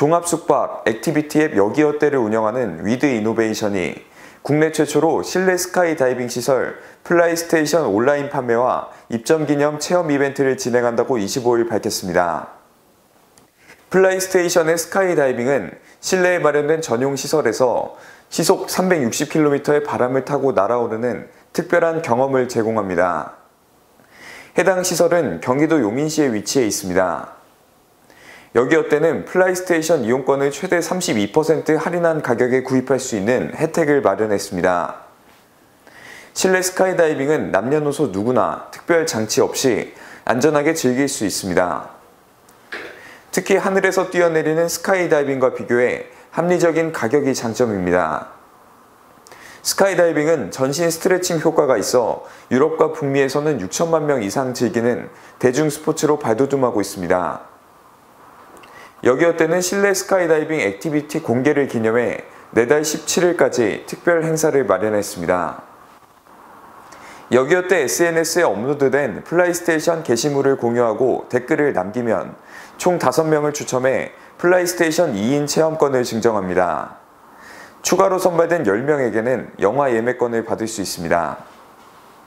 종합숙박, 액티비티 앱 여기어때를 운영하는 위드 이노베이션이 국내 최초로 실내 스카이 다이빙 시설 플라이스테이션 온라인 판매와 입점 기념 체험 이벤트를 진행한다고 25일 밝혔습니다. 플라이스테이션의 스카이 다이빙은 실내에 마련된 전용 시설에서 시속 360km의 바람을 타고 날아오르는 특별한 경험을 제공합니다. 해당 시설은 경기도 용인시에 위치해 있습니다. 여기어때는 플라이스테이션 이용권을 최대 32% 할인한 가격에 구입할 수 있는 혜택을 마련했습니다. 실내 스카이다이빙은 남녀노소 누구나 특별 장치 없이 안전하게 즐길 수 있습니다. 특히 하늘에서 뛰어내리는 스카이다이빙과 비교해 합리적인 가격이 장점입니다. 스카이다이빙은 전신 스트레칭 효과가 있어 유럽과 북미에서는 6천만 명 이상 즐기는 대중 스포츠로 발돋움하고 있습니다. 여기어때는 실내 스카이다이빙 액티비티 공개를 기념해 내달 17일까지 특별 행사를 마련했습니다. 여기어때 SNS에 업로드된 플라이스테이션 게시물을 공유하고 댓글을 남기면 총 5명을 추첨해 플라이스테이션 2인 체험권을 증정합니다. 추가로 선발된 10명에게는 영화 예매권을 받을 수 있습니다.